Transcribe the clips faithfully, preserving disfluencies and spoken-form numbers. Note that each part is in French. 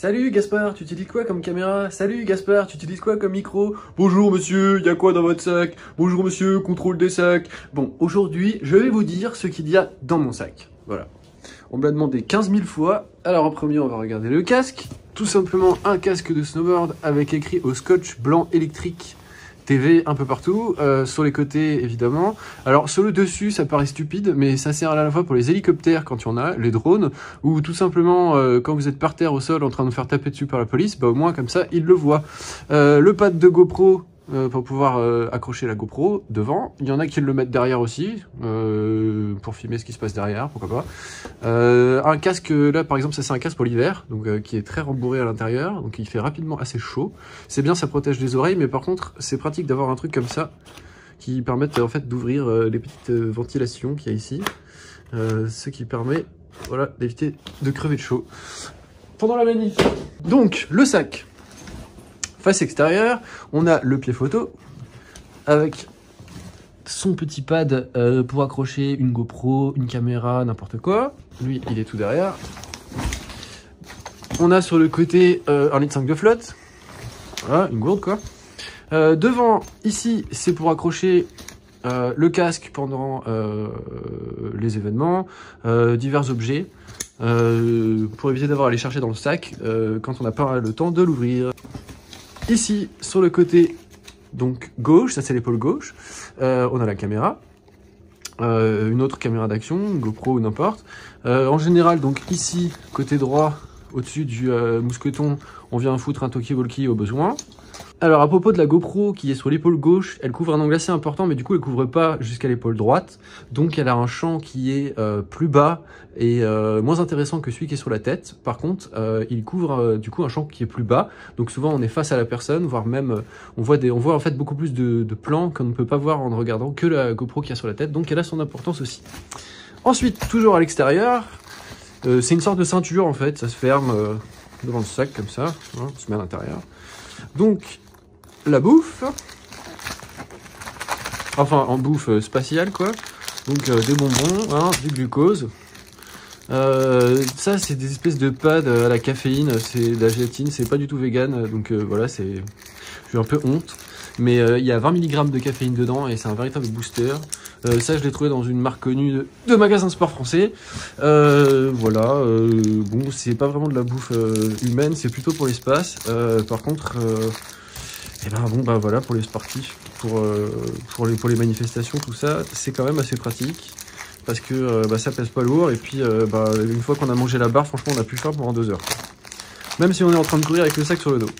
Salut Gaspard, tu utilises quoi comme caméra? Salut Gaspard, tu utilises quoi comme micro? Bonjour monsieur, il y a quoi dans votre sac? Bonjour monsieur, contrôle des sacs. Bon, aujourd'hui, je vais vous dire ce qu'il y a dans mon sac. Voilà. On me l'a demandé quinze mille fois. Alors en premier, on va regarder le casque. Tout simplement un casque de snowboard avec écrit au scotch blanc électrique T V un peu partout, euh, sur les côtés évidemment. Alors sur le dessus ça paraît stupide, mais ça sert à la fois pour les hélicoptères quand il y en a, les drones, ou tout simplement euh, quand vous êtes par terre au sol en train de vous faire taper dessus par la police, bah au moins comme ça ils le voient. Euh, le pad de GoPro euh, pour pouvoir euh, accrocher la GoPro devant. Il y en a qui le mettent derrière aussi, euh, pour filmer ce qui se passe derrière, pourquoi pas. Euh, un casque, là par exemple, ça c'est un casque pour l'hiver, donc euh, qui est très rembourré à l'intérieur, donc il fait rapidement assez chaud. C'est bien, ça protège les oreilles, mais par contre c'est pratique d'avoir un truc comme ça, qui permettent en fait d'ouvrir euh, les petites euh, ventilations qu'il y a ici, euh, ce qui permet, voilà, d'éviter de crever de chaud pendant la manif. Donc le sac. Face extérieure, on a le pied photo avec son petit pad euh, pour accrocher une GoPro, une caméra, n'importe quoi. Lui, il est tout derrière. On a sur le côté euh, un litre cinq de flotte. Voilà, une gourde quoi. Euh, devant, ici, c'est pour accrocher euh, le casque pendant euh, les événements, euh, divers objets, euh, pour éviter d'avoir à les chercher dans le sac euh, quand on n'a pas le temps de l'ouvrir. Ici, sur le côté donc gauche, ça c'est l'épaule gauche, euh, on a la caméra, euh, une autre caméra d'action, GoPro ou n'importe. Euh, en général, donc ici, côté droit, au-dessus du euh, mousqueton, on vient foutre un talkie-walkie au besoin. Alors à propos de la GoPro qui est sur l'épaule gauche, elle couvre un angle assez important, mais du coup elle couvre pas jusqu'à l'épaule droite, donc elle a un champ qui est euh, plus bas et euh, moins intéressant que celui qui est sur la tête. Par contre, euh, il couvre euh, du coup un champ qui est plus bas, donc souvent on est face à la personne, voire même euh, on voit des, on voit en fait beaucoup plus de, de plans qu'on ne peut pas voir en ne regardant que la GoPro qui est sur la tête, donc elle a son importance aussi. Ensuite, toujours à l'extérieur, euh, c'est une sorte de ceinture en fait, ça se ferme euh, devant le sac comme ça, hein, on se met à l'intérieur. Donc la bouffe, enfin en bouffe euh, spatiale quoi, donc euh, des bonbons, hein, du glucose, euh, ça c'est des espèces de pads à la caféine, c'est de la gélatine, c'est pas du tout vegan, donc euh, voilà, c'est, j'ai un peu honte, mais euh, il y a vingt milligrammes de caféine dedans et c'est un véritable booster. Euh, ça je l'ai trouvé dans une marque connue de, de magasin de sport français, euh, voilà, euh, bon c'est pas vraiment de la bouffe euh, humaine, c'est plutôt pour l'espace, euh, par contre... Euh, Et ben bon bah voilà, pour les sportifs, pour, euh, pour, les, pour les manifestations, tout ça, c'est quand même assez pratique. Parce que euh, bah, ça pèse pas lourd et puis euh, bah, une fois qu'on a mangé la barre, franchement on a plus faim pendant deux heures. Même si on est en train de courir avec le sac sur le dos.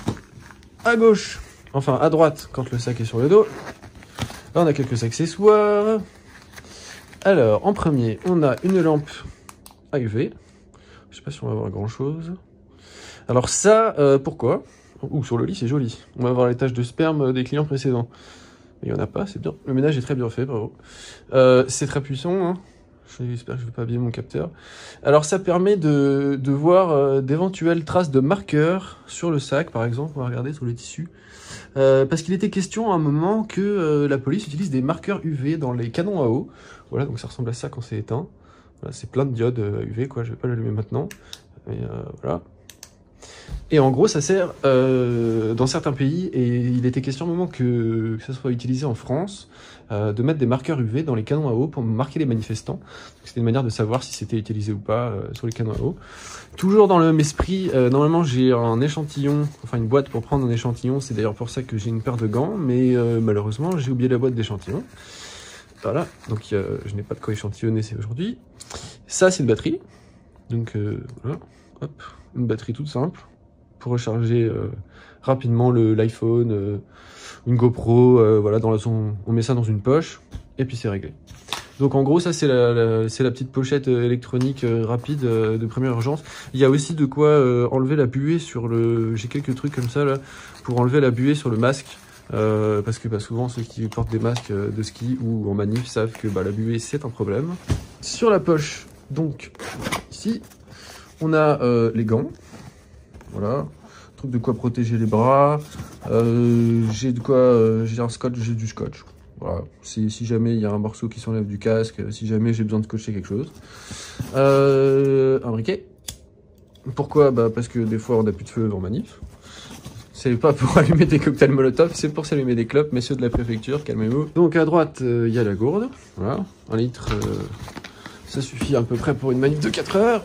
À gauche, enfin à droite quand le sac est sur le dos. Là on a quelques accessoires. Alors en premier, on a une lampe à U V. Je sais pas si on va voir grand chose. Alors ça, euh, pourquoi ? Ouh, sur le lit, c'est joli. On va voir les taches de sperme des clients précédents. Mais il n'y en a pas, c'est bien. Le ménage est très bien fait, bravo. Euh, c'est très puissant, hein. J'espère que je ne vais pas abîmer mon capteur. Alors, ça permet de, de voir euh, d'éventuelles traces de marqueurs sur le sac, par exemple. On va regarder sur le tissu. Euh, parce qu'il était question à un moment que euh, la police utilise des marqueurs U V dans les canons à eau. Voilà, donc ça ressemble à ça quand c'est éteint. Voilà, c'est plein de diodes U V, quoi. Je vais pas l'allumer maintenant. Mais euh, voilà. Et en gros, ça sert euh, dans certains pays, et il était question au moment que, que ça soit utilisé en France, euh, de mettre des marqueurs U V dans les canons à eau pour marquer les manifestants. C'était une manière de savoir si c'était utilisé ou pas euh, sur les canons à eau. Toujours dans le même esprit, euh, normalement j'ai un échantillon, enfin une boîte pour prendre un échantillon, c'est d'ailleurs pour ça que j'ai une paire de gants, mais euh, malheureusement j'ai oublié la boîte d'échantillon. Voilà, donc euh, je n'ai pas de quoi échantillonner aujourd'hui. Ça c'est une batterie, donc euh, voilà, hop, une batterie toute simple. Pour recharger euh, rapidement l'iPhone, euh, une GoPro, euh, voilà, dans la, son, on met ça dans une poche et puis c'est réglé. Donc en gros ça c'est la, la, c'est la petite pochette électronique euh, rapide euh, de première urgence. Il y a aussi de quoi euh, enlever la buée sur le... J'ai quelques trucs comme ça là pour enlever la buée sur le masque. Euh, parce que bah, souvent ceux qui portent des masques euh, de ski ou en manif savent que bah, la buée c'est un problème. Sur la poche, donc ici, on a euh, les gants. Voilà, truc de quoi protéger les bras, euh, j'ai de quoi, euh, j'ai un scotch, j'ai du scotch, voilà, si, si jamais il y a un morceau qui s'enlève du casque, si jamais j'ai besoin de scotcher quelque chose, euh, un briquet, Pourquoi? Bah parce que des fois on n'a plus de feu en manif. C'est pas pour allumer des cocktails Molotov, c'est pour s'allumer des clopes, messieurs de la préfecture, calmez-vous. Donc à droite, il euh, y a la gourde, voilà, un litre, euh, ça suffit à peu près pour une manif de quatre heures.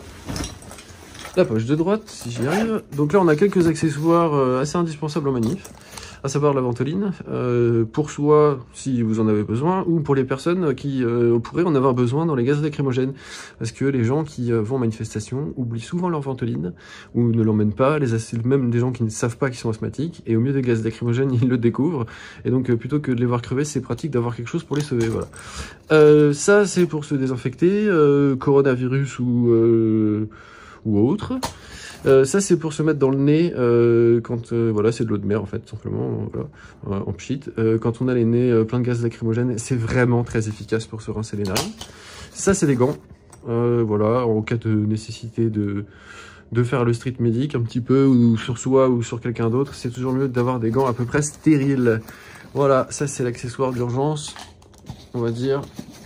La poche de droite, si j'y arrive. Donc là on a quelques accessoires euh, assez indispensables en manif, à savoir la ventoline, euh, pour soi si vous en avez besoin, ou pour les personnes qui euh, pourraient en avoir besoin dans les gaz lacrymogènes. Parce que les gens qui euh, vont en manifestation oublient souvent leur ventoline, ou ne l'emmènent pas, les même des gens qui ne savent pas qu'ils sont asthmatiques, et au mieux des gaz lacrymogènes, ils le découvrent. Et donc euh, plutôt que de les voir crever, c'est pratique d'avoir quelque chose pour les sauver, voilà. Euh, ça c'est pour se désinfecter, euh, coronavirus ou, euh, ou autre. Euh, ça c'est pour se mettre dans le nez euh, quand euh, voilà, c'est de l'eau de mer en fait, tout simplement, voilà, euh, en pchit. Euh, quand on a les nez euh, plein de gaz lacrymogène, c'est vraiment très efficace pour se rincer les narines. Ça c'est des gants, euh, voilà, en cas de nécessité de de faire le street medic un petit peu, ou sur soi ou sur quelqu'un d'autre, c'est toujours mieux d'avoir des gants à peu près stériles. Voilà, ça c'est l'accessoire d'urgence, on va dire,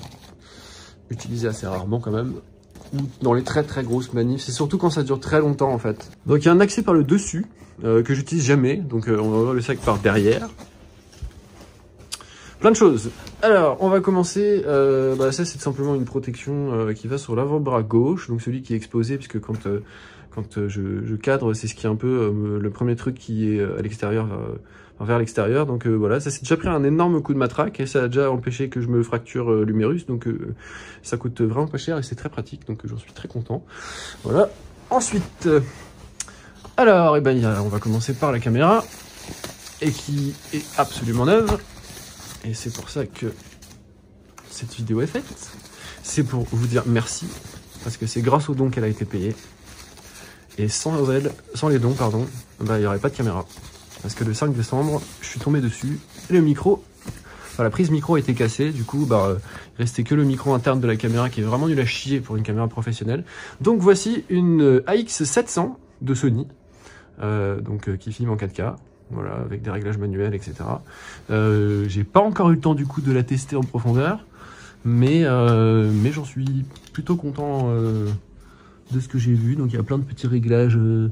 utilisé assez rarement quand même. Ou dans les très très grosses manifs, c'est surtout quand ça dure très longtemps en fait. Donc il y a un accès par le dessus, euh, que j'utilise jamais, donc euh, on va voir le sac par derrière. Plein de choses. Alors, on va commencer, euh, bah, ça c'est simplement une protection euh, qui va sur l'avant-bras gauche, donc celui qui est exposé, puisque quand, euh, quand euh, je, je cadre, c'est ce qui est un peu euh, le premier truc qui est à l'extérieur, euh, vers l'extérieur. Donc euh, voilà, ça s'est déjà pris un énorme coup de matraque et ça a déjà empêché que je me fracture euh, l'humérus, donc euh, ça coûte vraiment pas cher et c'est très pratique, donc euh, j'en suis très content. Voilà. Ensuite, euh, alors, eh ben, y a, on va commencer par la caméra, et qui est absolument neuve, et c'est pour ça que cette vidéo est faite. C'est pour vous dire merci, parce que c'est grâce aux dons qu'elle a été payée, et sans elle, sans les dons, pardon, bah, il n'y aurait pas de caméra. Parce que le cinq décembre, je suis tombé dessus, et le micro, enfin la prise micro a été cassée, du coup, bah, euh, il restait que le micro interne de la caméra qui est vraiment nul à chier pour une caméra professionnelle. Donc voici une A X sept cents de Sony, euh, donc euh, qui filme en quatre K, voilà, avec des réglages manuels, et cetera. Euh, j'ai pas encore eu le temps du coup de la tester en profondeur, mais, euh, mais j'en suis plutôt content euh, de ce que j'ai vu. Donc il y a plein de petits réglages euh,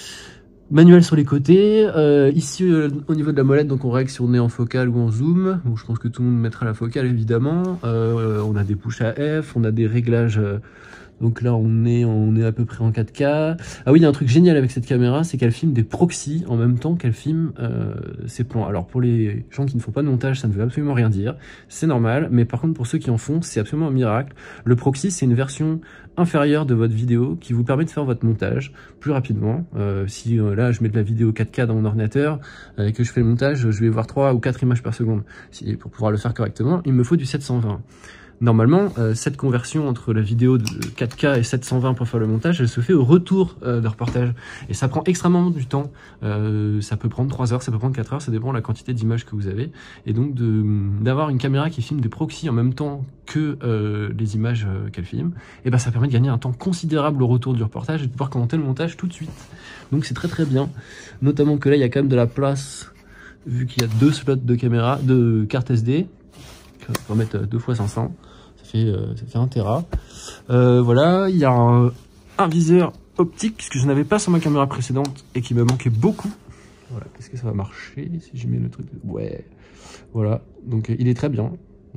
manuel sur les côtés, euh, ici euh, au niveau de la molette, donc on règle si on est en focale ou en zoom. Bon, je pense que tout le monde mettra la focale évidemment. Euh, on a des push à F, on a des réglages, euh, donc là on est, on est à peu près en quatre K. Ah oui, il y a un truc génial avec cette caméra, c'est qu'elle filme des proxys en même temps qu'elle filme euh, ses plans. Alors pour les gens qui ne font pas de montage, ça ne veut absolument rien dire, c'est normal, mais par contre pour ceux qui en font, c'est absolument un miracle. Le proxy, c'est une version inférieure de votre vidéo qui vous permet de faire votre montage plus rapidement. Euh, si euh, là je mets de la vidéo quatre K dans mon ordinateur euh, et que je fais le montage, je vais voir trois ou quatre images par seconde. Si, pour pouvoir le faire correctement, il me faut du sept cent vingt. Normalement, euh, cette conversion entre la vidéo de quatre K et sept cent vingt pour faire le montage, elle se fait au retour euh, de reportage. Et ça prend extrêmement du temps. Euh, ça peut prendre trois heures, ça peut prendre quatre heures, ça dépend de la quantité d'images que vous avez. Et donc d'avoir une caméra qui filme des proxys en même temps que euh, les images euh, qu'elle filme, et ben ça permet de gagner un temps considérable au retour du reportage et de pouvoir commenter le montage tout de suite. Donc c'est très très bien. Notamment que là, il y a quand même de la place, vu qu'il y a deux slots de caméra, de carte S D. On va mettre deux fois cinq cents. Ça fait, euh, ça fait un téra. Euh, voilà, il y a un, un viseur optique que je n'avais pas sur ma caméra précédente et qui me manquait beaucoup. Voilà, est-ce que ça va marcher si je mets le truc? Ouais, voilà. Donc il est très bien.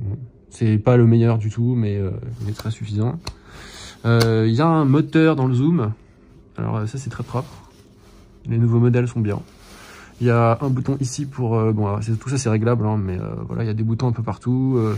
C'est pas le meilleur du tout, mais euh, il est très suffisant. Euh, il y a un moteur dans le zoom. Alors ça c'est très propre. Les nouveaux modèles sont bien. Il y a un bouton ici pour... Euh, bon, tout ça c'est réglable, hein, mais euh, voilà, il y a des boutons un peu partout euh,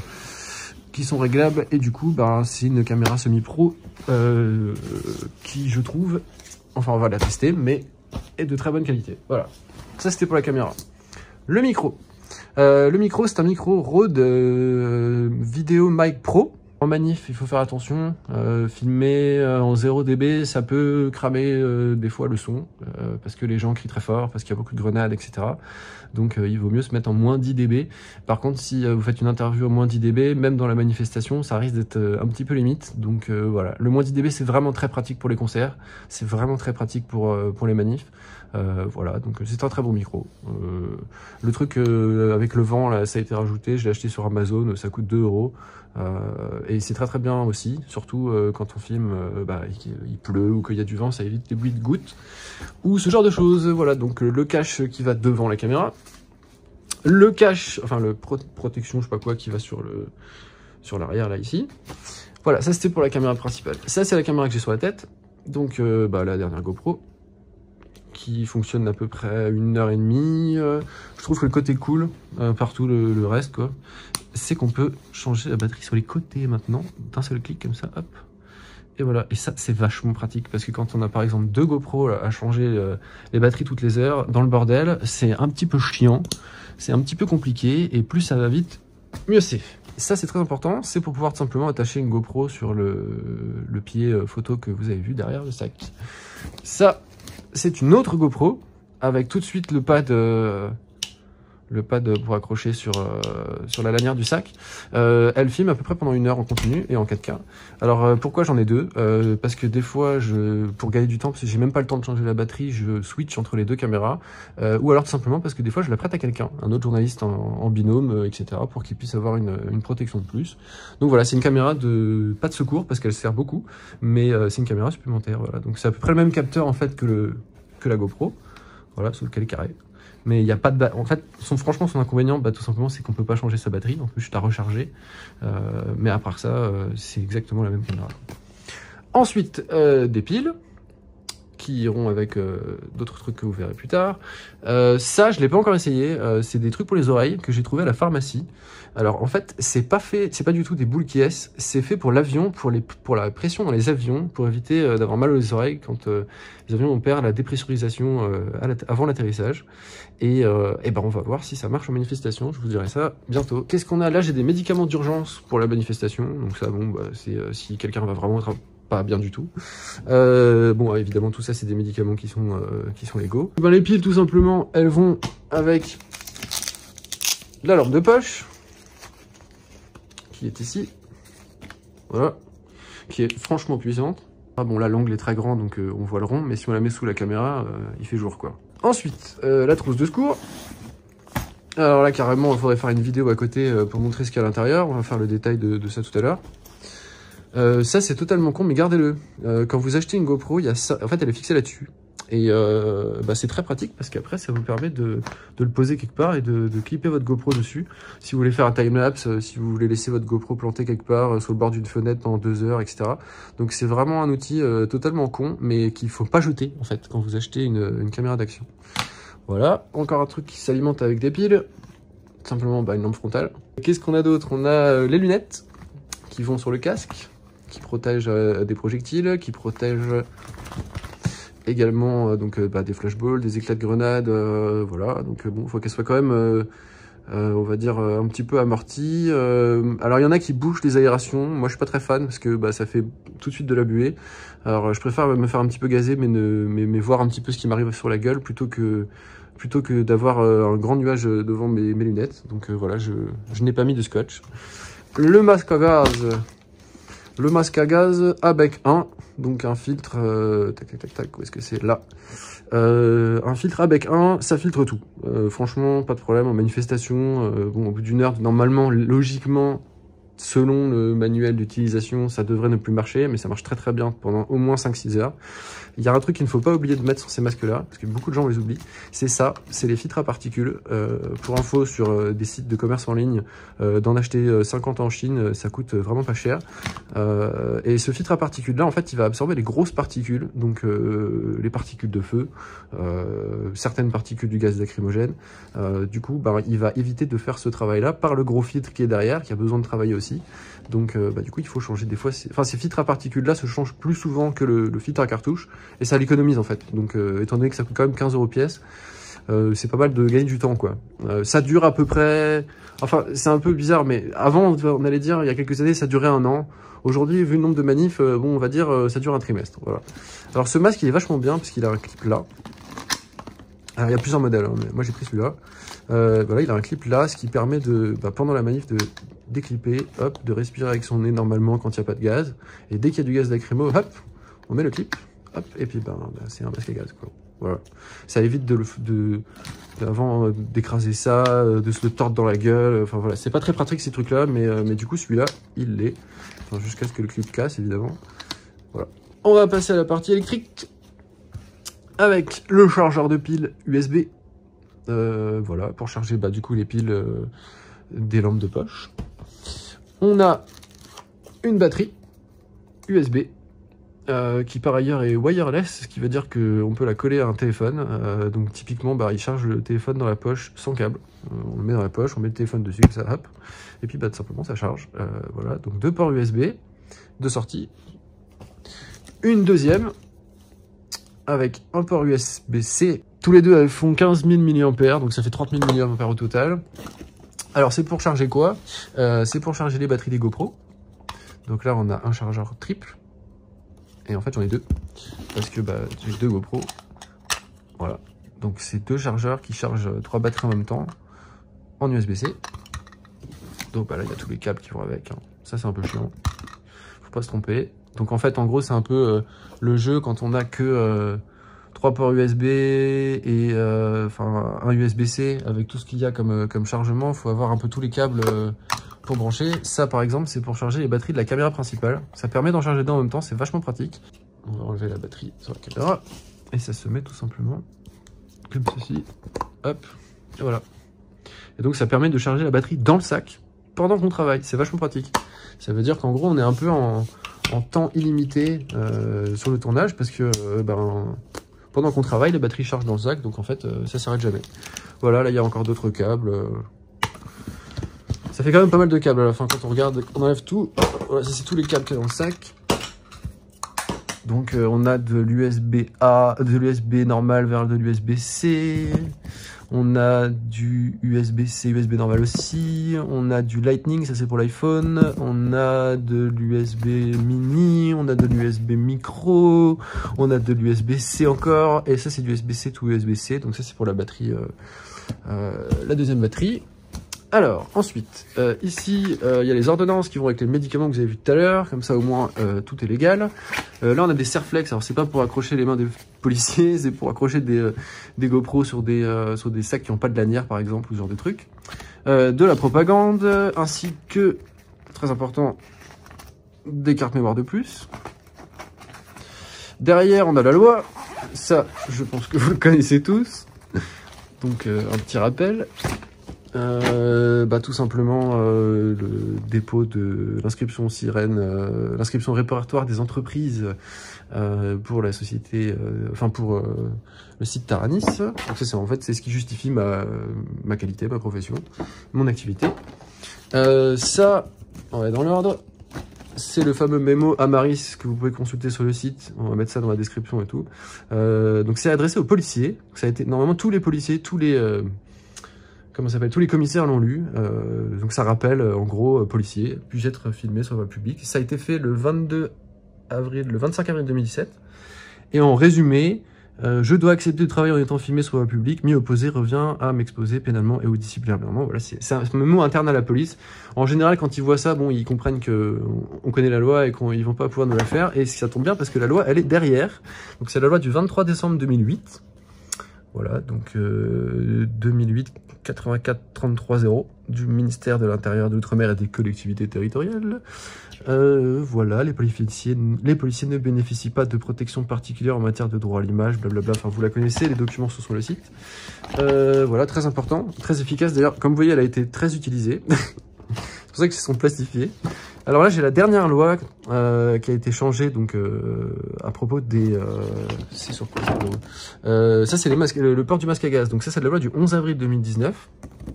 qui sont réglables. Et du coup, bah, c'est une caméra semi-pro euh, qui, je trouve, enfin on va la tester, mais est de très bonne qualité. Voilà, ça c'était pour la caméra. Le micro. Euh, le micro, c'est un micro Rode euh, Video Mic Pro. En manif, il faut faire attention, euh, filmer euh, en zéro décibel, ça peut cramer euh, des fois le son, euh, parce que les gens crient très fort, parce qu'il y a beaucoup de grenades, et cetera. Donc euh, il vaut mieux se mettre en moins dix décibels. Par contre, si euh, vous faites une interview en moins dix décibels, même dans la manifestation, ça risque d'être euh, un petit peu limite. Donc euh, voilà, le moins dix décibels, c'est vraiment très pratique pour les concerts, c'est vraiment très pratique pour, euh, pour les manifs. Euh, voilà, donc c'est un très bon micro. Euh, le truc euh, avec le vent, là, ça a été rajouté, je l'ai acheté sur Amazon, ça coûte deux euros. Euh, et c'est très très bien aussi, surtout euh, quand on filme, euh, bah, il, il pleut ou qu'il y a du vent, ça évite les bruits de gouttes, ou ce genre de choses. Voilà, donc euh, le cache qui va devant la caméra, le cache, enfin le pro protection, je sais pas quoi, qui va sur le sur l'arrière là ici. Voilà, ça c'était pour la caméra principale. Ça c'est la caméra que j'ai sur la tête, donc euh, bah, la dernière GoPro, qui fonctionne à peu près une heure et demie. Euh, je trouve que le côté cool, euh, partout le, le reste, quoi, c'est qu'on peut changer la batterie sur les côtés maintenant, d'un seul clic comme ça, hop. Et voilà, et ça c'est vachement pratique, parce que quand on a par exemple deux GoPro à changer euh, les batteries toutes les heures, dans le bordel, c'est un petit peu chiant, c'est un petit peu compliqué, et plus ça va vite, mieux c'est. Ça c'est très important, c'est pour pouvoir tout simplement attacher une GoPro sur le, le pied photo que vous avez vu derrière le sac. Ça, c'est une autre GoPro, avec tout de suite le pad, euh, le pad pour accrocher sur, euh, sur la lanière du sac. Euh, elle filme à peu près pendant une heure en continu et en quatre K. Alors euh, pourquoi j'en ai deux? euh, Parce que des fois, je, pour gagner du temps, parce que j'ai même pas le temps de changer la batterie, je switch entre les deux caméras. Euh, ou alors tout simplement parce que des fois, je la prête à quelqu'un, un autre journaliste en, en binôme, euh, et cetera, pour qu'il puisse avoir une, une protection de plus. Donc voilà, c'est une caméra de pas de secours parce qu'elle sert beaucoup, mais euh, c'est une caméra supplémentaire. Voilà, donc c'est à peu près le même capteur en fait que le que la GoPro. Voilà, sauf qu'elle est carrée. Mais il n'y a pas de... En fait, son, franchement, son inconvénient, bah, tout simplement, c'est qu'on ne peut pas changer sa batterie. En plus, je t'ai rechargé. Euh, mais à part ça, euh, c'est exactement la même caméra. Ensuite, euh, des piles qui iront avec euh, d'autres trucs que vous verrez plus tard. Euh, ça, je l'ai pas encore essayé. Euh, c'est des trucs pour les oreilles que j'ai trouvé à la pharmacie. Alors, en fait, c'est pas fait, c'est pas du tout des boules qui est. C'est fait pour l'avion, pour les, pour la pression dans les avions, pour éviter euh, d'avoir mal aux oreilles quand euh, les avions on perd la dépressurisation euh, à avant l'atterrissage. Et, euh, et ben, on va voir si ça marche en manifestation. Je vous dirai ça bientôt. Qu'est-ce qu'on a là? J'ai des médicaments d'urgence pour la manifestation. Donc ça, bon, bah, c'est euh, si quelqu'un va vraiment être pas bien du tout. Euh, bon, évidemment, tout ça, c'est des médicaments qui sont, euh, qui sont légaux. Ben, les piles, tout simplement, elles vont avec la lampe de poche, qui est ici. Voilà. Qui est franchement puissante. Ah bon, là, l'angle est très grand, donc euh, on voit le rond, mais si on la met sous la caméra, euh, il fait jour, quoi. Ensuite, euh, la trousse de secours. Alors là, carrément, il faudrait faire une vidéo à côté euh, pour montrer ce qu'il y a à l'intérieur. On va faire le détail de, de ça tout à l'heure. Euh, ça c'est totalement con, mais gardez-le. Euh, quand vous achetez une GoPro, il y a ça. En fait, elle est fixée là-dessus. Et euh, bah, c'est très pratique parce qu'après, ça vous permet de, de le poser quelque part et de, de clipper votre GoPro dessus. Si vous voulez faire un timelapse, euh, si vous voulez laisser votre GoPro planter quelque part euh, sur le bord d'une fenêtre pendant deux heures, et cetera. Donc c'est vraiment un outil euh, totalement con, mais qu'il faut pas jeter en fait quand vous achetez une, une caméra d'action. Voilà, encore un truc qui s'alimente avec des piles. Simplement bah, une lampe frontale. Qu'est-ce qu'on a d'autre? On a euh, les lunettes qui vont sur le casque, qui protège euh, des projectiles, qui protège également euh, donc euh, bah, des flashballs, des éclats de grenade, euh, voilà. Donc euh, bon, il faut qu'elle soit quand même, euh, euh, on va dire euh, un petit peu amortie. Euh, alors il y en a qui bouchent les aérations. Moi je suis pas très fan parce que bah, ça fait tout de suite de la buée. Alors je préfère me faire un petit peu gazer, mais, ne, mais, mais voir un petit peu ce qui m'arrive sur la gueule plutôt que plutôt que d'avoir euh, un grand nuage devant mes, mes lunettes. Donc euh, voilà, je, je n'ai pas mis de scotch. Le masque à gaz. Le masque à gaz A B E C un, donc un filtre, euh, tac tac tac tac, où est-ce que c'est là euh, un filtre A B E C un, ça filtre tout. Euh, franchement, pas de problème en manifestation. Euh, bon, au bout d'une heure, normalement, logiquement, selon le manuel d'utilisation, ça devrait ne plus marcher, mais ça marche très très bien pendant au moins cinq six heures. Il y a un truc qu'il ne faut pas oublier de mettre sur ces masques-là, parce que beaucoup de gens les oublient, c'est ça, c'est les filtres à particules. Euh, pour info, sur euh, des sites de commerce en ligne, euh, d'en acheter euh, cinquante en Chine, ça coûte vraiment pas cher. Euh, et ce filtre à particules-là, en fait, il va absorber les grosses particules, donc euh, les particules de feu, euh, certaines particules du gaz lacrymogène. Euh, du coup, bah, il va éviter de faire ce travail-là par le gros filtre qui est derrière, qui a besoin de travailler aussi. Donc, euh, bah, du coup, il faut changer des fois. Enfin, ces filtres à particules-là se changent plus souvent que le, le filtre à cartouche. Et ça l'économise en fait. Donc euh, étant donné que ça coûte quand même quinze euros pièce, euh, c'est pas mal de gagner du temps quoi. Euh, ça dure à peu près... Enfin c'est un peu bizarre, mais avant on allait dire il y a quelques années ça durait un an. Aujourd'hui vu le nombre de manifs, euh, bon on va dire euh, ça dure un trimestre. Voilà. Alors ce masque il est vachement bien parce qu'il a un clip là. Alors il y a plusieurs modèles, hein, mais moi j'ai pris celui-là. Euh, voilà, il a un clip là, ce qui permet de, bah, pendant la manif de déclipper, hop, de respirer avec son nez normalement quand il n'y a pas de gaz. Et dès qu'il y a du gaz lacrymo, hop, on met le clip. Hop, et puis ben, ben c'est un masque à gaz quoi. Voilà. Ça évite de, le, de avant euh, d'écraser ça, euh, de se le tordre dans la gueule. Enfin voilà, c'est pas très pratique ces trucs-là, mais, euh, mais du coup celui-là, il l'est. Enfin, jusqu'à ce que le clip casse, évidemment. Voilà. On va passer à la partie électrique avec le chargeur de piles U S B. Euh, voilà, pour charger bah, du coup les piles euh, des lampes de poche. On a une batterie U S B. Euh, qui par ailleurs est wireless, ce qui veut dire qu'on peut la coller à un téléphone. Euh, donc typiquement, bah, il charge le téléphone dans la poche sans câble. Euh, on le met dans la poche, on met le téléphone dessus, ça, hop, et puis bah, tout simplement ça charge. Euh, voilà, donc deux ports U S B, deux sorties. Une deuxième, avec un port U S B C. Tous les deux, elles font quinze mille milliampères, donc ça fait trente mille milliampères au total. Alors c'est pour charger quoi? euh, C'est pour charger les batteries des GoPro. Donc là, on a un chargeur triple. Et en fait j'en ai deux, parce que bah, j'ai deux GoPro, voilà. Donc c'est deux chargeurs qui chargent trois batteries en même temps, en U S B C. Donc bah, là il y a tous les câbles qui vont avec, hein. Ça c'est un peu chiant, faut pas se tromper. Donc en fait en gros c'est un peu euh, le jeu quand on a que euh, trois ports U S B et euh, enfin un U S B C avec tout ce qu'il y a comme, euh, comme chargement, faut avoir un peu tous les câbles euh, pour brancher. Ça par exemple c'est pour charger les batteries de la caméra principale, ça permet d'en charger deux en même temps, c'est vachement pratique. On va enlever la batterie sur la caméra et ça se met tout simplement comme ceci, hop, et voilà. Et donc ça permet de charger la batterie dans le sac pendant qu'on travaille, c'est vachement pratique. Ça veut dire qu'en gros on est un peu en, en temps illimité euh, sur le tournage, parce que euh, ben, pendant qu'on travaille la batterie charge dans le sac, donc en fait euh, ça s'arrête jamais. Voilà, là il y a encore d'autres câbles. Euh, Ça fait quand même pas mal de câbles à la fin quand on regarde, on enlève tout. Voilà, ça c'est tous les câbles qu'il y a dans le sac. Donc euh, on a de l'U S B A, de l'U S B normal vers de l'U S B C. On a du U S B C, U S B normal aussi. On a du Lightning, ça c'est pour l'iPhone. On a de l'U S B mini, on a de l'U S B micro, on a de l'U S B C encore. Et ça c'est du U S B C to U S B C, donc ça c'est pour la batterie, euh, euh, la deuxième batterie. Alors, ensuite, euh, ici, il euh, y a les ordonnances qui vont avec les médicaments que vous avez vus tout à l'heure, comme ça au moins euh, tout est légal. Euh, là, on a des serflex, alors c'est pas pour accrocher les mains des policiers, c'est pour accrocher des, euh, des GoPros sur des, euh, sur des sacs qui n'ont pas de lanière, par exemple, ou ce genre de trucs. Euh, de la propagande, ainsi que, très important, des cartes mémoire de plus. Derrière, on a la loi, ça, je pense que vous le connaissez tous, donc euh, un petit rappel. Euh, bah, tout simplement euh, le dépôt de l'inscription sirène, euh, l'inscription répertoire des entreprises euh, pour la société, euh, enfin pour euh, le site Taranis. Donc ça c'est en fait c'est ce qui justifie ma, ma qualité, ma profession, mon activité. Euh, ça, on va dans l'ordre. C'est le fameux mémo Amaris que vous pouvez consulter sur le site. On va mettre ça dans la description et tout. Euh, donc c'est adressé aux policiers. Ça a été normalement tous les policiers, tous les euh, comment ça s'appelle, tous les commissaires l'ont lu, euh, donc ça rappelle en gros euh, policier, puis-je être filmé sur la voie publique. Ça a été fait le vingt-deux avril, le vingt-cinq avril deux mille dix-sept. Et en résumé, euh, je dois accepter de travailler en étant filmé sur la voie publique, m'y opposer revient à m'exposer pénalement et ou disciplinairement. Voilà, c'est un mot interne à la police. En général, quand ils voient ça, bon, ils comprennent que on connaît la loi et qu'ils vont pas pouvoir nous la faire. Et ça tombe bien parce que la loi, elle est derrière. Donc c'est la loi du vingt-trois décembre deux mille huit. Voilà, donc euh, deux mille huit quatre-vingt-quatre trente-trois zéro du ministère de l'Intérieur, de l'Outre-mer et des collectivités territoriales. Euh, voilà, les policiers, les policiers ne bénéficient pas de protection particulière en matière de droit à l'image, blablabla. Enfin, vous la connaissez, les documents sont sur le site. Euh, voilà, très important, très efficace. D'ailleurs, comme vous voyez, elle a été très utilisée. C'est pour ça qu'ils se sont plastifiés. Alors là, j'ai la dernière loi euh, qui a été changée donc euh, à propos des... Euh, c'est sur quoi euh, ça, c'est les masques, le, le port du masque à gaz. Donc ça, c'est la loi du onze avril deux mille dix-neuf,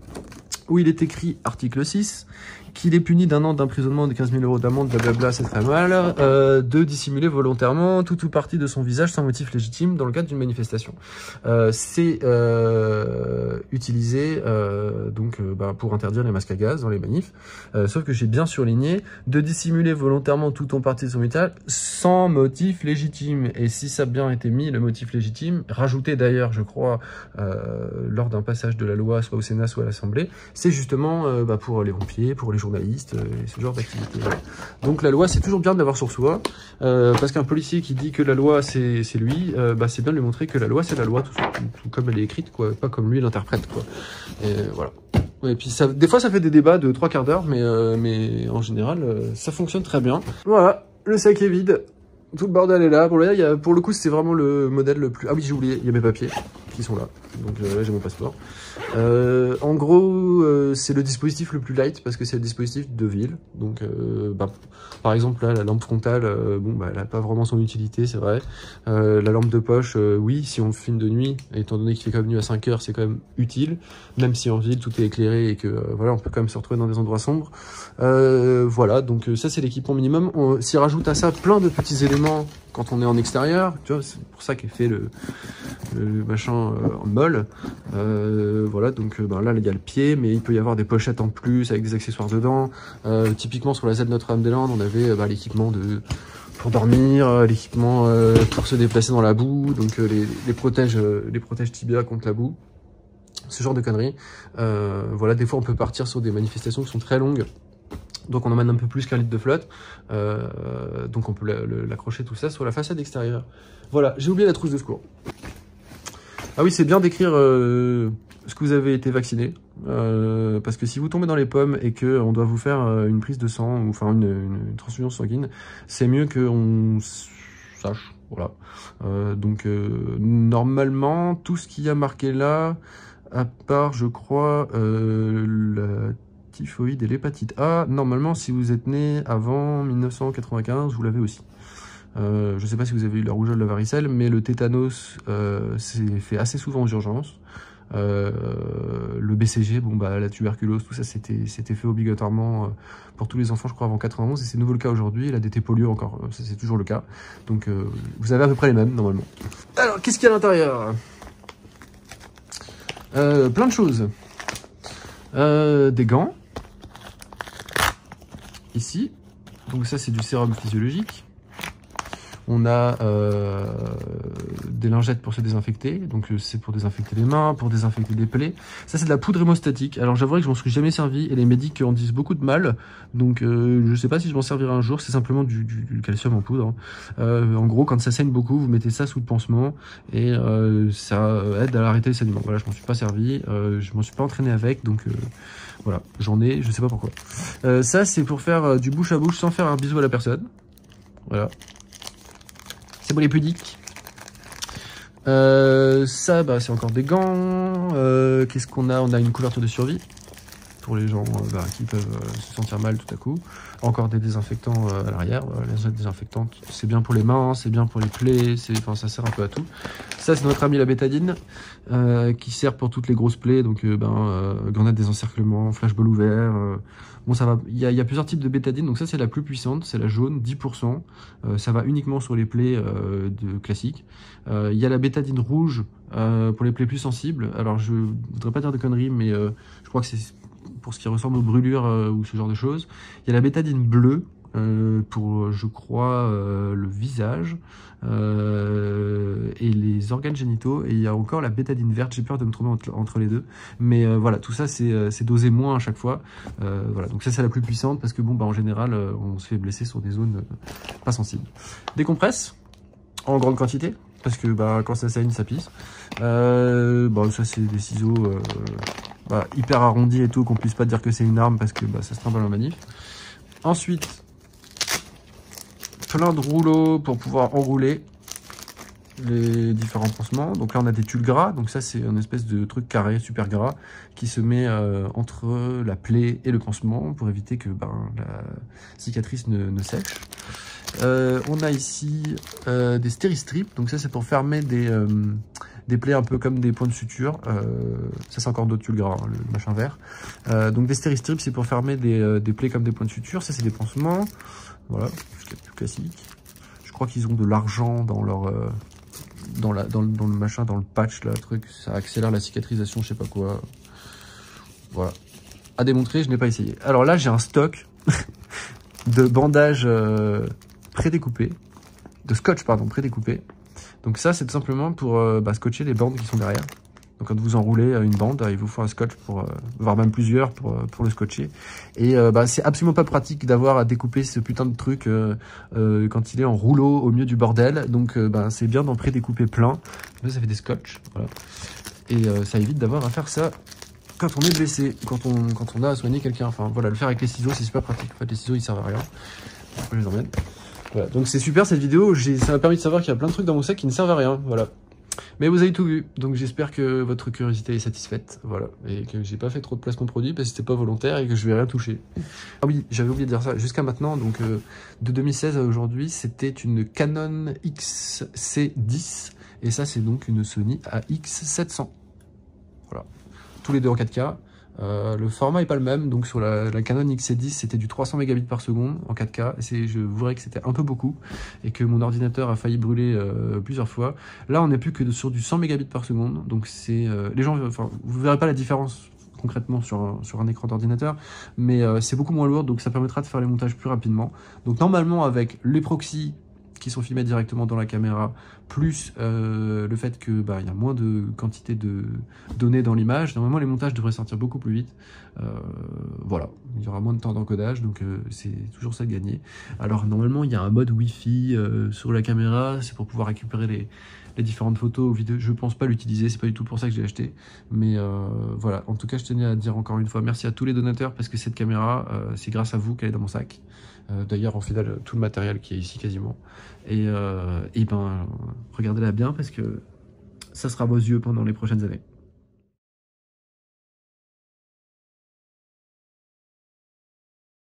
où il est écrit, article six, qu'il est puni d'un an d'emprisonnement, de quinze mille euros d'amende, blablabla, c'est très mal, euh, de dissimuler volontairement tout ou partie de son visage sans motif légitime dans le cadre d'une manifestation. Euh, c'est euh, utilisé euh, donc euh, bah, pour interdire les masques à gaz dans les manifs, euh, sauf que j'ai bien surligné de dissimuler volontairement tout ou partie de son visage sans motif légitime. Et si ça a bien été mis, le motif légitime, rajouté d'ailleurs, je crois, euh, lors d'un passage de la loi, soit au Sénat, soit à l'Assemblée, c'est justement euh, bah, pour les pompiers, pour les journalistes et ce genre d'activité. Voilà. Donc la loi, c'est toujours bien de l'avoir sur soi, euh, parce qu'un policier qui dit que la loi c'est lui, euh, bah, c'est bien de lui montrer que la loi c'est la loi, tout, tout, tout comme elle est écrite, quoi, pas comme lui l'interprète, quoi. Et voilà. Et puis ça, des fois ça fait des débats de trois quarts d'heure, mais, euh, mais en général euh, ça fonctionne très bien. Voilà, le sac est vide, tout le bordel est là. Pour le, il y a, pour le coup c'était vraiment le modèle le plus... Ah oui, j'ai oublié, il y a mes papiers qui sont là, donc euh, là j'ai mon passeport. Euh, en gros, euh, c'est le dispositif le plus light parce que c'est le dispositif de ville. Donc, euh, bah, par exemple, là, la lampe frontale, euh, bon, bah, elle n'a pas vraiment son utilité, c'est vrai. Euh, la lampe de poche, euh, oui, si on filme de nuit, étant donné qu'il fait quand même nuit à cinq heures, c'est quand même utile. Même si en ville tout est éclairé et que euh, voilà, on peut quand même se retrouver dans des endroits sombres. Euh, voilà, donc euh, ça c'est l'équipement minimum. On s'y rajoute à ça plein de petits éléments quand on est en extérieur. Tu vois, c'est pour ça qu'est fait le, le machin euh, en molle. Euh, voilà, donc euh, ben là il y a le pied, mais il peut y avoir des pochettes en plus avec des accessoires dedans. Euh, typiquement sur la Z Notre-Dame-des-Landes, on avait euh, bah, l'équipement de pour dormir, euh, l'équipement euh, pour se déplacer dans la boue, donc euh, les, les protèges, euh, les protèges tibia contre la boue, ce genre de conneries. Euh, voilà, des fois on peut partir sur des manifestations qui sont très longues. Donc on emmène un peu plus qu'un litre de flotte, euh, donc on peut l'accrocher tout ça sur la façade extérieure. Voilà, j'ai oublié la trousse de secours. Ah oui, c'est bien d'écrire euh, ce que vous avez été vacciné, euh, parce que si vous tombez dans les pommes et que on doit vous faire euh, une prise de sang, ou enfin une, une, une transfusion sanguine, c'est mieux qu'on sache, voilà. Euh, donc euh, normalement, tout ce qu'il y a marqué là, à part, je crois, euh, la typhoïde et l'hépatite A, normalement, si vous êtes né avant mille neuf cent quatre-vingt-quinze, vous l'avez aussi. Euh, je ne sais pas si vous avez eu la rougeole, la varicelle, mais le tétanos, euh, c'est fait assez souvent aux urgences. Euh, le B C G, bon bah la tuberculose, tout ça, c'était c'était fait obligatoirement pour tous les enfants, je crois, avant quatre-vingt-onze, et c'est nouveau le cas aujourd'hui. La D T polio encore, c'est toujours le cas. Donc euh, vous avez à peu près les mêmes normalement. Alors, qu'est-ce qu'il y a à l'intérieur? euh, Plein de choses. Euh, des gants. Ici, donc ça c'est du sérum physiologique. On a euh, des lingettes pour se désinfecter, donc c'est pour désinfecter les mains, pour désinfecter des plaies. Ça c'est de la poudre hémostatique. Alors j'avouerai que je m'en suis jamais servi et les médics en disent beaucoup de mal, donc euh, je sais pas si je m'en servirai un jour. C'est simplement du, du, du calcium en poudre. Hein. Euh, en gros, quand ça saigne beaucoup, vous mettez ça sous le pansement et euh, ça aide à arrêter le saignement. Voilà, je m'en suis pas servi, euh, je m'en suis pas entraîné avec, donc euh, voilà, j'en ai, je sais pas pourquoi. Euh, ça c'est pour faire euh, du bouche à bouche sans faire un bisou à la personne. Voilà. C'est pour les pudiques. Euh, ça, bah, c'est encore des gants. Euh, Qu'est-ce qu'on a? On a une couverture de survie pour les gens euh, bah, qui peuvent euh, se sentir mal tout à coup. Encore des désinfectants euh, à l'arrière. Euh, les autres désinfectants, c'est bien pour les mains, c'est bien pour les plaies, enfin, ça sert un peu à tout. Ça, c'est notre ami la bétadine, euh, qui sert pour toutes les grosses plaies. Donc, euh, ben, euh, grenade des encerclements, flashball ouvert. Euh, bon, ça va. Il y a, y a plusieurs types de bétadine. Donc ça, c'est la plus puissante, c'est la jaune, dix pour cent. Euh, ça va uniquement sur les plaies euh, de classiques. Il euh, y a la bétadine rouge euh, pour les plaies plus sensibles. Alors, je voudrais pas dire de conneries, mais euh, je crois que c'est pour ce qui ressemble aux brûlures euh, ou ce genre de choses. Il y a la bétadine bleue euh, pour, je crois, euh, le visage euh, et les organes génitaux. Et il y a encore la bétadine verte. J'ai peur de me tromper entre, entre les deux. Mais euh, voilà, tout ça, c'est euh, dosé moins à chaque fois. Euh, voilà, donc ça, c'est la plus puissante parce que, bon, bah, en général, euh, on se fait blesser sur des zones euh, pas sensibles. Des compresses en grande quantité. Parce que bah, quand ça saigne, ça pisse. Euh, bah, ça, c'est des ciseaux euh, bah, hyper arrondis et tout, qu'on puisse pas dire que c'est une arme parce que bah, ça se trimballe en manif. Ensuite, plein de rouleaux pour pouvoir enrouler les différents pansements. Donc là, on a des tulles gras. Donc ça, c'est une espèce de truc carré, super gras, qui se met euh, entre la plaie et le pansement pour éviter que ben, la cicatrice ne, ne sèche. Euh, on a ici euh, des stéristrips, donc ça c'est pour fermer des, euh, des plaies un peu comme des points de suture. Euh, ça c'est encore d'autres tulle gras, hein, le machin vert. Euh, donc des stéristrips c'est pour fermer des, euh, des plaies comme des points de suture. Ça c'est des pansements, voilà, c'est plus classique. Je crois qu'ils ont de l'argent dans leur euh, dans la dans, dans le machin, dans le patch là, le truc, ça accélère la cicatrisation, je sais pas quoi. Voilà, à démontrer, je n'ai pas essayé. Alors là j'ai un stock de bandages euh, prédécoupé, de scotch pardon prédécoupé. Donc ça c'est tout simplement pour euh, bah, scotcher les bandes qui sont derrière. Donc quand vous enroulez une bande, il vous faut un scotch, pour, euh, voire même plusieurs pour, pour le scotcher. Et euh, bah, c'est absolument pas pratique d'avoir à découper ce putain de truc euh, euh, quand il est en rouleau au milieu du bordel. Donc euh, bah, c'est bien d'en pré-découper plein. Là, ça fait des scotch. Voilà. Et euh, ça évite d'avoir à faire ça quand on est blessé, quand on, quand on a à soigner quelqu'un. Enfin voilà, le faire avec les ciseaux, c'est super pratique. En fait, les ciseaux, ils servent à rien. Je les emmène. Voilà. Donc c'est super cette vidéo. Ça m'a permis de savoir qu'il y a plein de trucs dans mon sac qui ne servent à rien. Voilà. Mais vous avez tout vu, donc j'espère que votre curiosité est satisfaite, voilà, et que j'ai pas fait trop de placement de produits parce que c'était pas volontaire et que je vais rien toucher. Ah oui, j'avais oublié de dire ça, jusqu'à maintenant, donc euh, de deux mille seize à aujourd'hui, c'était une Canon X C dix, et ça c'est donc une Sony A X sept cents, voilà, tous les deux en quatre K. Euh, le format est pas le même, donc sur la, la Canon X C dix c'était du trois cents mégabits par seconde en quatre K, et je vous dirais que c'était un peu beaucoup et que mon ordinateur a failli brûler euh, plusieurs fois. Là on n'est plus que sur du cent mégabits par seconde, donc c'est euh, les gens, enfin vous verrez pas la différence concrètement sur un, sur un écran d'ordinateur, mais euh, c'est beaucoup moins lourd, donc ça permettra de faire les montages plus rapidement. Donc normalement avec les proxys qui sont filmés directement dans la caméra, plus euh, le fait que bah, y a moins de quantité de données dans l'image, normalement les montages devraient sortir beaucoup plus vite. Euh, voilà, il y aura moins de temps d'encodage, donc euh, c'est toujours ça de gagner. Alors normalement il y a un mode Wi-Fi euh, sur la caméra, c'est pour pouvoir récupérer les, les différentes photos ou vidéos. Je pense pas l'utiliser, c'est pas du tout pour ça que j'ai acheté. Mais euh, voilà, en tout cas je tenais à dire encore une fois merci à tous les donateurs parce que cette caméra, euh, c'est grâce à vous qu'elle est dans mon sac. Euh, D'ailleurs, en finale, tout le matériel qui est ici quasiment. Et, euh, et ben, regardez-la bien parce que ça sera vos yeux pendant les prochaines années.